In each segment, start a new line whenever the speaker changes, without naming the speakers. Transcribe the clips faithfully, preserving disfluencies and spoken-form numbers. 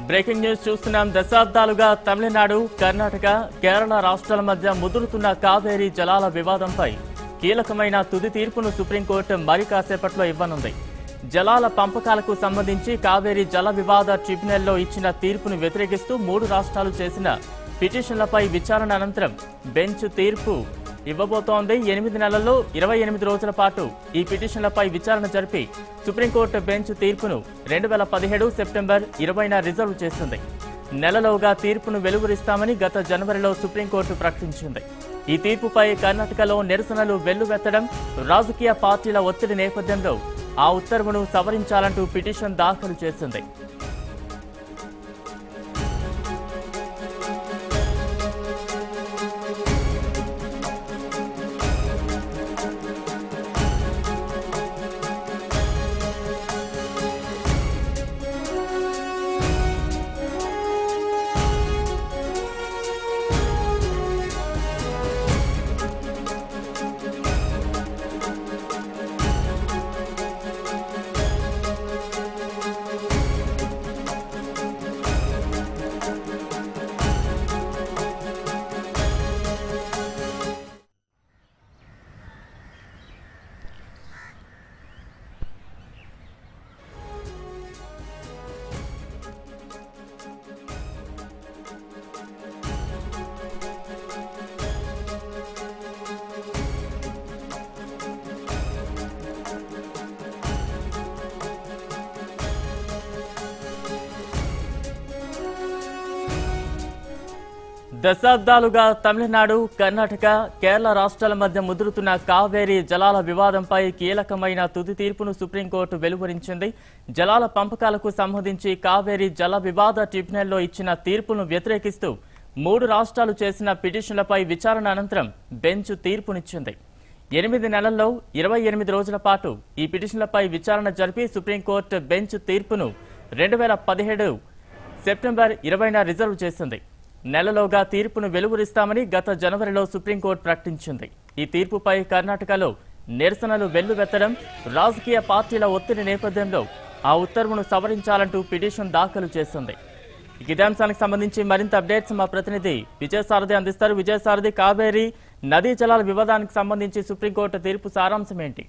Breaking news చూస్తున్నాం. దశాబ్దాలుగా తమిళనాడు, కర్ణాటక, కేరళ రాష్ట్రాల మధ్య ముదురుతున్న కావేరీ జలాల వివాదంపై కీలకమైన తుది తీర్పును సుప్రీంకోర్టు మరి కాసేపట్లో ఇవ్వనుంది. జలాల పంపకాలకు సంబంధించి కావేరీ జల వివాద ట్రిబ్యునల్లో ఇచ్చిన తీర్పును వ్యతిరేకిస్తూ మూడు రాష్ట్రాలు చేసిన పిటిషన్లపై విచారణ అనంతరం బెంచ్ తీర్పు ఇవ్వబోతోంది. ఎనిమిది నెలల్లో ఇరవై ఎనిమిది రోజుల పాటు ఈ పిటిషన్లపై విచారణ జరిపి సుప్రీంకోర్టు బెంచ్ తీర్పును రెండు వేల పదిహేడు సెప్టెంబర్ ఇరవైన రిజర్వ్ చేసింది. నెలలోగా తీర్పును వెలువరిస్తామని గత జనవరిలో సుప్రీంకోర్టు ప్రకటించింది. ఈ తీర్పుపై కర్ణాటకలో నిరసనలు వెల్లువెత్తడం, రాజకీయ పార్టీల ఒత్తిడి నేపథ్యంలో ఆ ఉత్తర్వును సవరించాలంటూ పిటిషన్ దాఖలు చేసింది. దశాబ్దాలుగా తమిళనాడు, కర్ణాటక, కేరళ రాష్ట్రాల మధ్య ముదురుతున్న కావేరీ జలాల వివాదంపై కీలకమైన తుది తీర్పును సుప్రీంకోర్టు వెలువరించింది. జలాల పంపకాలకు సంబంధించి కావేరీ జల వివాద ట్రిబ్యునల్లో ఇచ్చిన తీర్పును వ్యతిరేకిస్తూ మూడు రాష్ట్రాలు చేసిన పిటిషన్లపై విచారణ అనంతరం బెంచ్ తీర్పునిచ్చింది. ఎనిమిది నెలల్లో ఇరవై ఎనిమిది రోజుల పాటు ఈ పిటిషన్లపై విచారణ జరిపి సుప్రీంకోర్టు బెంచ్ తీర్పును రెండు వేల పదిహేడు సెప్టెంబర్ ఇరవైన రిజర్వ్ చేసింది. నెలలోగా తీర్పును వెలువరిస్తామని గత జనవరిలో సుప్రీంకోర్టు ప్రకటించింది. ఈ తీర్పుపై కర్ణాటకలో నిరసనలు వెల్లువెత్తడం, రాజకీయ పార్టీల ఒత్తిడి నేపథ్యంలో ఆ ఉత్తర్వును సవరించాలంటూ పిటిషన్ దాఖలు చేసింది. ఇదే అంశానికి సంబంధించి మరింత అప్డేట్స్ మా ప్రతినిధి విజయసారథి అందిస్తారు. విజయసారథి, కావేరీ నదీ జలాల వివాదానికి సంబంధించి సుప్రీంకోర్టు తీర్పు సారాంశం ఏంటి?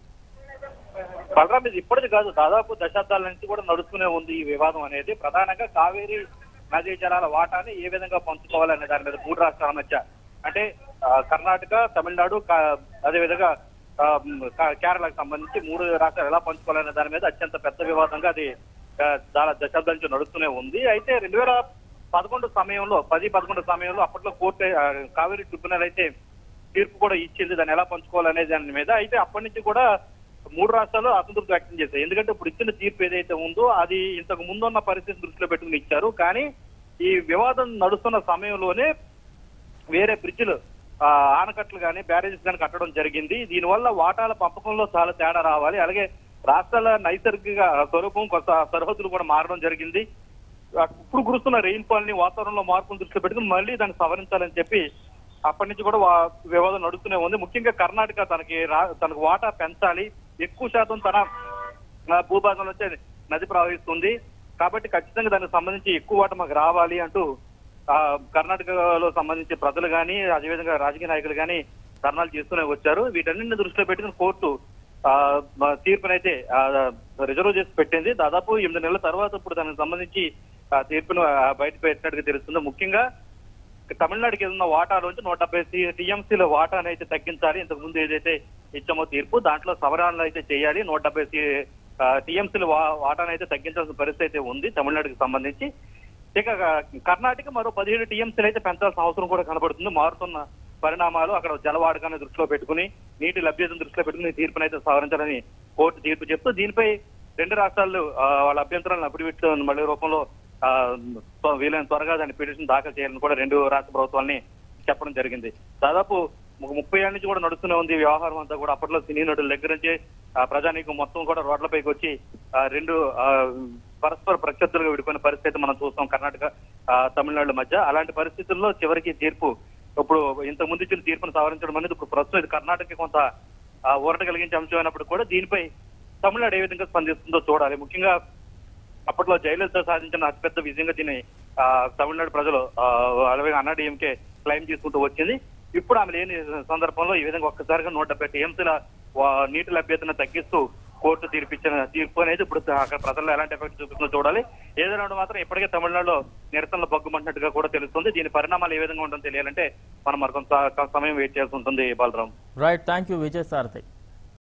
బలరాం, ఇది ఇప్పటిది కాదు, దాదాపు దశాబ్దాల నుంచి కూడా నడుస్తూనే ఉంది ఈ వివాదం అనేది. ప్రధానంగా కావేరీ నదీ జలాల వాటాని ఏ విధంగా పంచుకోవాలనే దాని మీద మూడు రాష్ట్రాల మధ్య, అంటే కర్ణాటక, తమిళనాడు, అదేవిధంగా కేరళకు సంబంధించి మూడు రాష్ట్రాలు ఎలా పంచుకోవాలనే దాని మీద అత్యంత పెద్ద వివాదంగా అది చాలా దశాబ్దాల నుంచి నడుస్తూనే ఉంది. అయితే రెండు వేల పదకొండు సమయంలో పది పదకొండు సమయంలో అప్పట్లో కోర్టు కావేరీ ట్రిబ్యునల్ అయితే తీర్పు కూడా ఇచ్చింది దాన్ని ఎలా పంచుకోవాలనే దాని మీద. అయితే అప్పటి నుంచి కూడా మూడు రాష్ట్రాలు అసంతృప్తి వ్యక్తం చేశాయి. ఎందుకంటే ఇప్పుడు ఇచ్చిన తీర్పు ఏదైతే ఉందో అది ఇంతకు ముందున్న పరిస్థితి దృష్టిలో పెట్టుకుని ఇచ్చారు. కానీ ఈ వివాదం నడుస్తున్న సమయంలోనే వేరే బ్రిడ్జిలు ఆనకట్లు కానీ బ్యారేజెస్ కానీ కట్టడం జరిగింది. దీనివల్ల వాటాల పంపకంలో చాలా తేడా రావాలి, అలాగే రాష్ట్రాల నైసర్గిక స్వరూపం కొత్త సరిహద్దులు కూడా మారడం జరిగింది. ఇప్పుడు కురుస్తున్న రెయిన్ ఫాల్ ని వాతావరణంలో మార్పును దృష్టిలో పెట్టుకుని మళ్ళీ దాన్ని సవరించాలని చెప్పి అప్పటి నుంచి కూడా వివాదం నడుస్తూనే ఉంది. ముఖ్యంగా కర్ణాటక తనకి తనకు వాటా పెంచాలి, ఎక్కువ శాతం తన భూభాగంలో వచ్చే నది ప్రవహిస్తుంది కాబట్టి ఖచ్చితంగా దానికి సంబంధించి ఎక్కువ వాటా మాకు రావాలి అంటూ ఆ కర్ణాటకలో సంబంధించి ప్రజలు కానీ అదేవిధంగా రాజకీయ నాయకులు కానీ ధర్నాలు చేస్తూనే వచ్చారు. వీటన్నింటిని దృష్టిలో పెట్టుకుని కోర్టు ఆ తీర్పునైతే రిజర్వ్ చేసి పెట్టింది. దాదాపు ఎనిమిది నెలల తర్వాత ఇప్పుడు దానికి సంబంధించి ఆ తీర్పును బయట పెట్టినట్టుగా తెలుస్తుంది. ముఖ్యంగా తమిళనాడుకి ఏదన్నా వాటాలోంచి నూట డెబ్బై టీఎంసీల వాటాను అయితే తగ్గించాలి. ఇంతకు ముందు ఏదైతే ఇచ్చామో తీర్పు దాంట్లో సవరణలు అయితే చేయాలి. నూట డెబ్బై టీఎంసీల వాటాను అయితే తగ్గించాల్సిన పరిస్థితి అయితే ఉంది తమిళనాడుకి సంబంధించి. ఇక కర్ణాటక మరో పదిహేడు టీఎంసీలు అయితే పెంచాల్సిన అవసరం కూడా కనబడుతుంది. మారుతున్న పరిణామాలు అక్కడ జలవాడకాన్ని దృష్టిలో పెట్టుకుని నీటి లభ్యతను దృష్టిలో పెట్టుకుని తీర్పునైతే సవరించాలని కోర్టు తీర్పు చెప్తూ దీనిపై రెండు రాష్ట్రాలు వాళ్ళ అభ్యంతరాలను అఫిడవిట్ మళ్ళీ రూపంలో ఆ వీలైన త్వరగా దాన్ని పిటిషన్ దాఖలు చేయాలని కూడా రెండు రాష్ట్ర ప్రభుత్వాలని చెప్పడం జరిగింది. దాదాపు ముప్పై ఏళ్ళ నుంచి కూడా నడుస్తూనే ఉంది వ్యవహారం అంతా కూడా. అప్పట్లో సినీ నటుల దగ్గర నుంచి ప్రజానీకం మొత్తం కూడా రోడ్లపైకి వచ్చి రెండు పరస్పర ప్రత్యర్థులుగా విడిపోయిన పరిస్థితి మనం చూస్తాం కర్ణాటక తమిళనాడు మధ్య. అలాంటి పరిస్థితుల్లో చివరికి తీర్పు ఇప్పుడు ఇంతకు ముందు ఇచ్చిన తీర్పును సవరించడం అనేది ఇప్పుడు ప్రస్తుతం ఇది కర్ణాటక కొంత ఊరట కలిగించే అంశం అయినప్పుడు కూడా దీనిపై తమిళనాడు ఏ విధంగా స్పందిస్తుందో చూడాలి. ముఖ్యంగా అప్పట్లో జయలలిత సాధించిన అతిపెద్ద విజయంగా దీన్ని ఆ, తమిళనాడు ప్రజలు ఆ, అలాగే అన్నాడీఎంకే క్లెయిమ్ చేసుకుంటూ వచ్చింది. ఇప్పుడు ఆమె లేని సందర్భంలో ఈ విధంగా ఒక్కసారిగా నూట డెబ్బై టీఎంసీల నీటి లభ్యతను తగ్గిస్తూ కోర్టు తీర్పిచ్చిన తీర్పు అనేది ఇప్పుడు అక్కడ ప్రజల్లో ఎలాంటి ఎఫెక్ట్ చూపిస్తుందో చూడాలి. ఏదైనా మాత్రం ఇప్పటికే తమిళనాడులో నిరసనలు బగ్గుమంటున్నట్టుగా కూడా తెలుస్తుంది. దీని పరిణామాలు ఏ విధంగా ఉంటుందో తెలియాలంటే మనం మరికొంత సమయం వెయిట్ చేయాల్సి ఉంటుంది. Balaram,
right, thank you Vijay Sarathi.